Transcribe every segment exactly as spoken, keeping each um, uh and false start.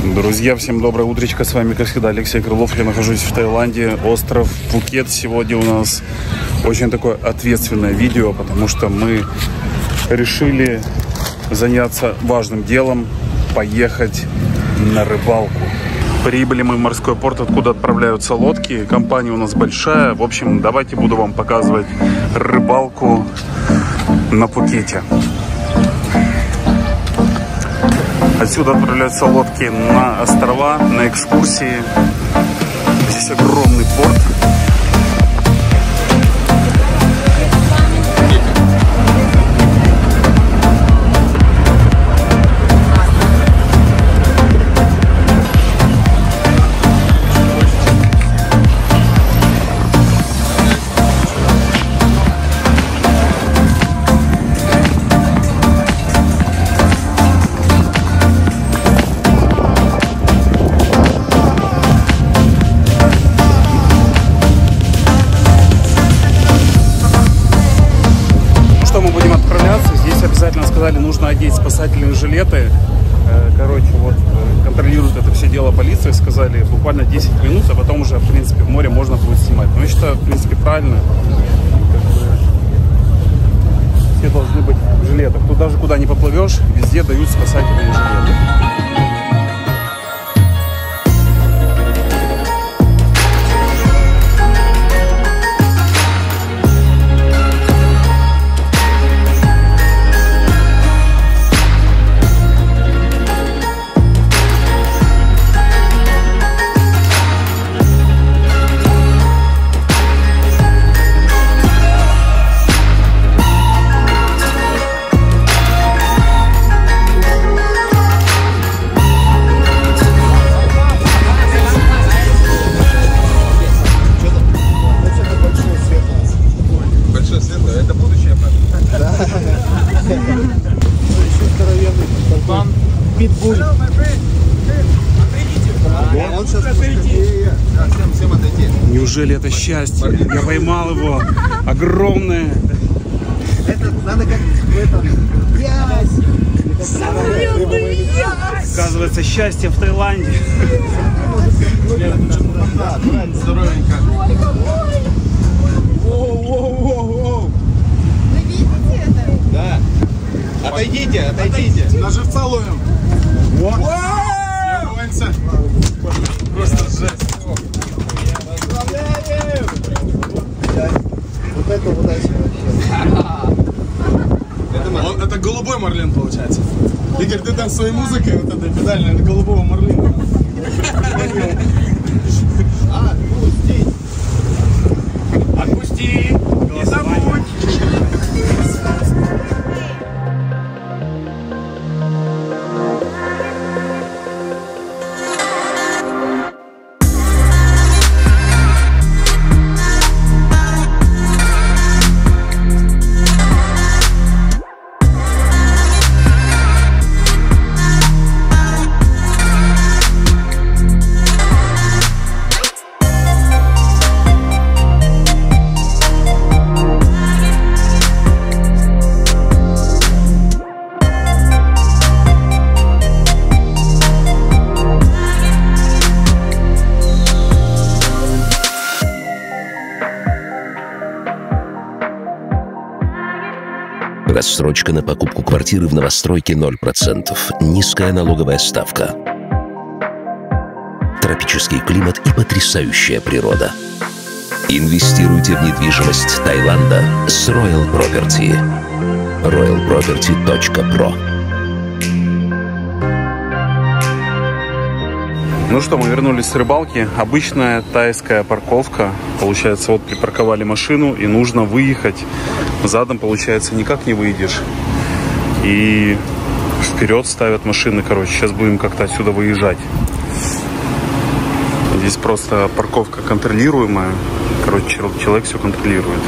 Друзья, всем доброе утречко. С вами, как всегда, Алексей Крылов. Я нахожусь в Таиланде, остров Пхукет. Сегодня у нас очень такое ответственное видео, потому что мы решили заняться важным делом – поехать на рыбалку. Прибыли мы в морской порт, откуда отправляются лодки. Компания у нас большая. В общем, давайте буду вам показывать рыбалку на Пхукете. Отсюда отправляются лодки на острова, на экскурсии. Здесь огромный порт. Нужно одеть спасательные жилеты. Короче, вот контролирует это все дело полиция. Сказали буквально десять минут, а потом уже, в принципе, в море можно будет снимать. Но я считаю, в принципе, правильно. Все должны быть в жилетах. Тут даже куда не поплывешь, везде дают спасательные жилеты. Питбуль. Неужели это счастье? Я поймал его. Огромное. Это надо как в этом. Оказывается, счастье в Таиланде. Здоровенько. Воу-воу-воу-воу. Вы видите это? Да. Отойдите, отойдите. На живца ловим. Просто жесть. Вот это удачно вообще. Это голубой марлин получается. Игорь, ты там своей музыкой вот этой педальной, это голубого марлина. Отпусти. Отпусти. Не забудь. Рассрочка на покупку квартиры в новостройке ноль процентов. Низкая налоговая ставка. Тропический климат и потрясающая природа. Инвестируйте в недвижимость Таиланда с Royal Property. роял проперти точка про. Ну что, мы вернулись с рыбалки. Обычная тайская парковка. Получается, вот припарковали машину и нужно выехать. Задом, получается, никак не выйдешь. И вперед ставят машины, короче. Сейчас будем как-то отсюда выезжать. Здесь просто парковка контролируемая. Короче, человек все контролирует.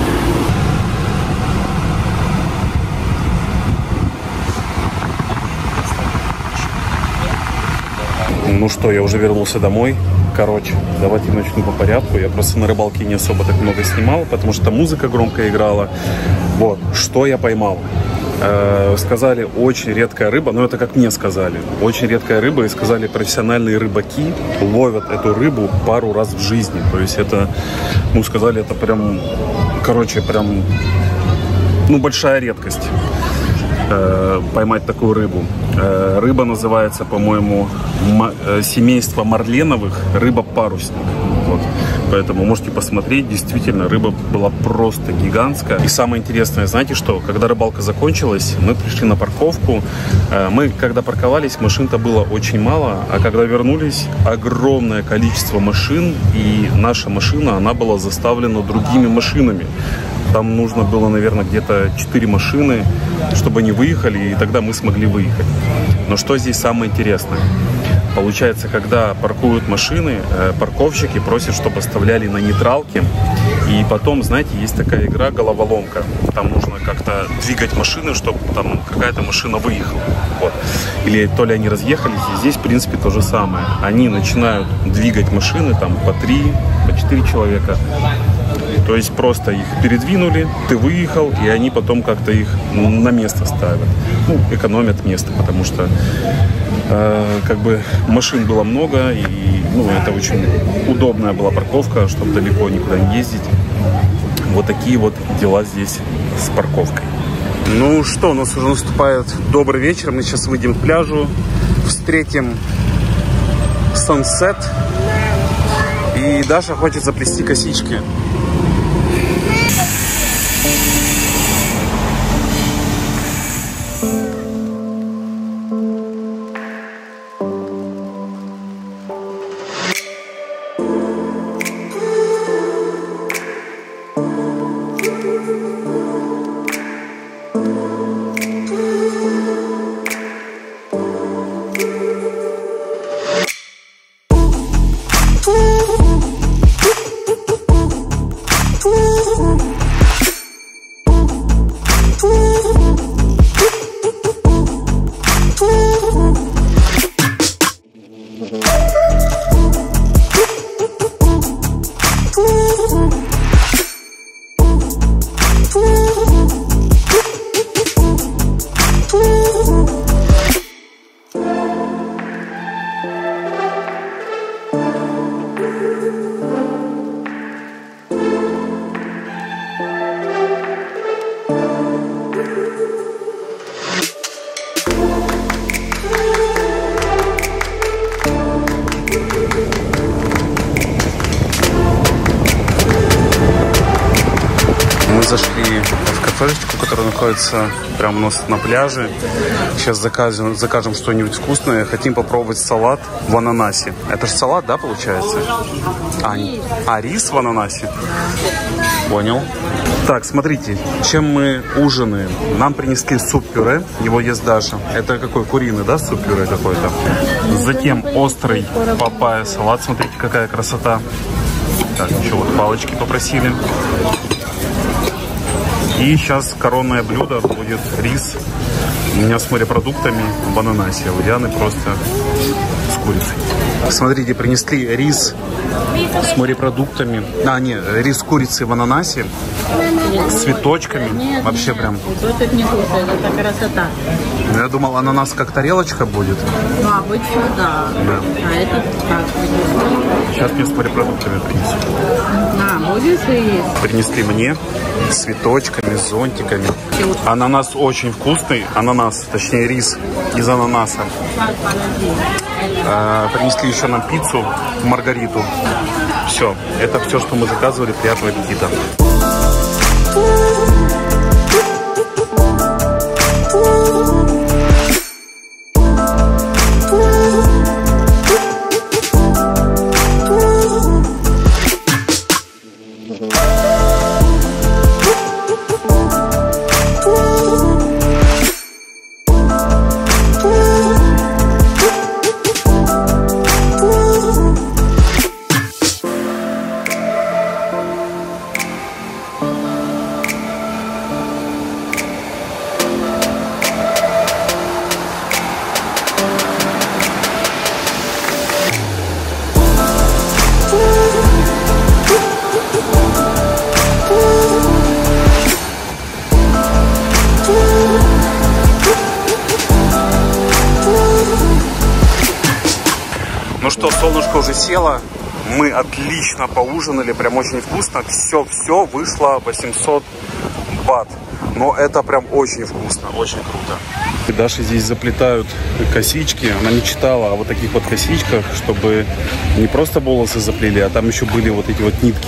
Ну что, я уже вернулся домой. Короче, давайте начну по порядку. Я просто на рыбалке не особо так много снимал, потому что музыка громко играла. Вот, что я поймал. Э, сказали, очень редкая рыба, но это как мне сказали. Очень редкая рыба, и сказали, профессиональные рыбаки ловят эту рыбу пару раз в жизни. То есть это, ну, сказали, это прям, короче, прям, ну, большая редкость э, поймать такую рыбу. Э, рыба называется, по-моему, семейство марленовых, рыба-парусник. Вот. Поэтому можете посмотреть, действительно, рыба была просто гигантская. И самое интересное, знаете что, когда рыбалка закончилась, мы пришли на парковку. Мы, когда парковались, машин-то было очень мало, а когда вернулись, огромное количество машин, и наша машина, она была заставлена другими машинами. Там нужно было, наверное, где-то четыре машины, чтобы они выехали, и тогда мы смогли выехать. Но что здесь самое интересное? Получается, когда паркуют машины, парковщики просят, чтобы оставляли на нейтралке. И потом, знаете, есть такая игра головоломка. Там нужно как-то двигать машины, чтобы там какая-то машина выехала. Вот. Или то ли они разъехались. И здесь, в принципе, то же самое. Они начинают двигать машины там по три, по четыре человека. То есть просто их передвинули, ты выехал, и они потом как-то их на место ставят. Ну, экономят место, потому что э, как бы машин было много, и ну, это очень удобная была парковка, чтобы далеко никуда не ездить. Вот такие вот дела здесь с парковкой. Ну что, у нас уже наступает добрый вечер. Мы сейчас выйдем к пляжу, встретим сансет. И Даша хочет заплести косички. Зашли в кафешечку, которая находится прямо у нас на пляже. Сейчас закажем, закажем что-нибудь вкусное. Хотим попробовать салат в ананасе. Это же салат, да, получается? А, а рис в ананасе? Понял. Так, смотрите, чем мы ужинаем. Нам принесли суп-пюре, его ест Даша. Это какой, куриный, да, суп-пюре какой-то? Затем острый папайя салат. Смотрите, какая красота. Так, еще вот палочки попросили. И сейчас коронное блюдо будет рис у меня с морепродуктами в ананасе. У Дианы просто с курицей. Смотрите, принесли рис с морепродуктами. А, нет, рис с курицей в ананасе. С цветочками. Нет, вообще нет, прям. Цветочек не кушает, это красота. Я думал, ананас как тарелочка будет. Ну, обычно, да. да. А это так. Сейчас мне с морепродуктами принесут. А, будешь и есть. Принесли мне с цветочками, с зонтиками. Ананас очень вкусный. Ананас, точнее рис из ананаса. А, принесли еще нам пиццу, маргариту. Все, это все, что мы заказывали. Приятного аппетита. Ну что, солнышко уже село. Мы отлично поужинали, прям очень вкусно. Все-все вышло восемьсот бат. Но это прям очень вкусно, очень круто. И Даша здесь заплетают косички. Она мечтала о вот таких вот косичках, чтобы не просто волосы заплели, а там еще были вот эти вот нитки.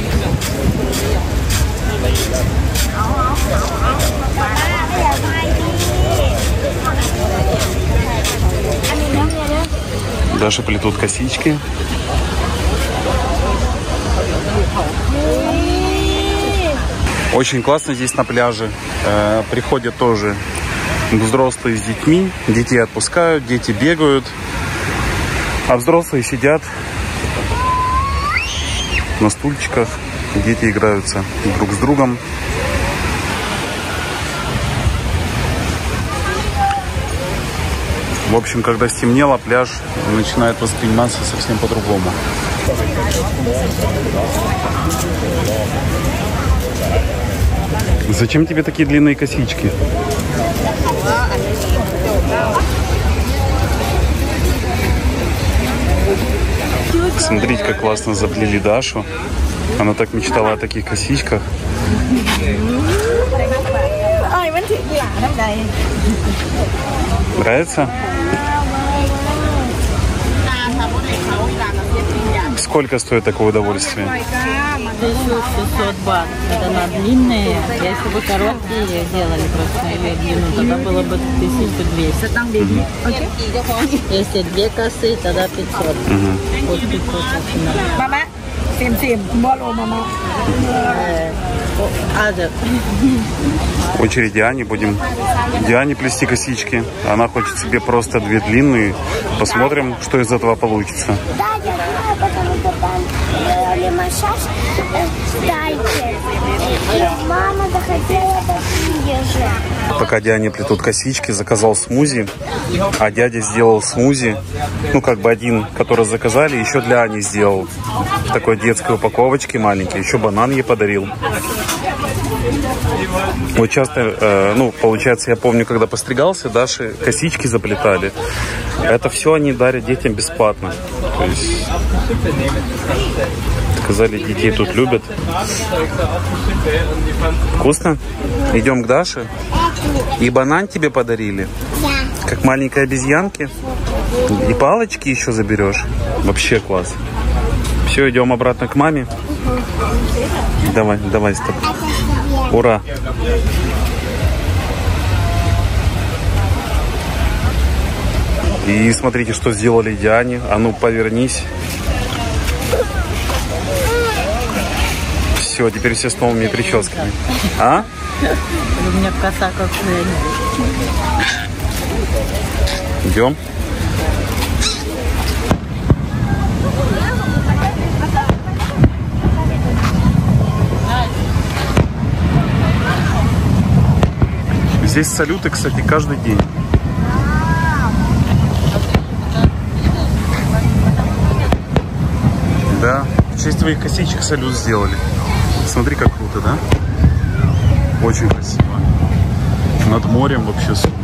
Даша плетут косички. Очень классно здесь на пляже. Э, приходят тоже взрослые с детьми. Детей отпускают, дети бегают. А взрослые сидят на стульчиках. Дети играются друг с другом. В общем, когда стемнело, пляж начинает восприниматься совсем по-другому. Зачем тебе такие длинные косички? Смотрите, как классно заплели Дашу. Она так мечтала о таких косичках. Нравится? Сколько стоит такое удовольствие? тысяча шестьсот бат. Это на длинные. Если бы короткие делали просто или длину, тогда было бы тысяча двести. Mm-hmm. Если две косы, тогда пятьсот. Mm-hmm. Вот пятьсот. Мама, сим-сим, мама. Очередь Диане. Будем Диане плести косички. Она хочет себе просто две длинные. Посмотрим, что из этого получится. Да, я знаю, потому что там делали массаж в тайке. И мама захотела такие же. Пока Диане плетут косички, заказал смузи. А дядя сделал смузи. Ну, как бы один, который заказали, еще для Ани сделал. В такой детской упаковочке маленькой. Еще банан ей подарил. Вот часто, э, ну, получается, я помню, когда постригался, Даши косички заплетали. Это все они дарят детям бесплатно. То есть, сказали, детей тут любят. Вкусно? Идем к Даше. И банан тебе подарили? Да. Как маленькой обезьянки? И палочки еще заберешь? Вообще класс. Все, идем обратно к маме. Давай, давай, стоп. Ура! И смотрите, что сделали Диане. А ну, повернись. Все, теперь все с новыми прическами. А? У меня коса как Идем. Здесь салюты, кстати, каждый день. Да, в честь твоих косичек салют сделали. Смотри, как круто, да? Очень красиво. Над морем вообще супер.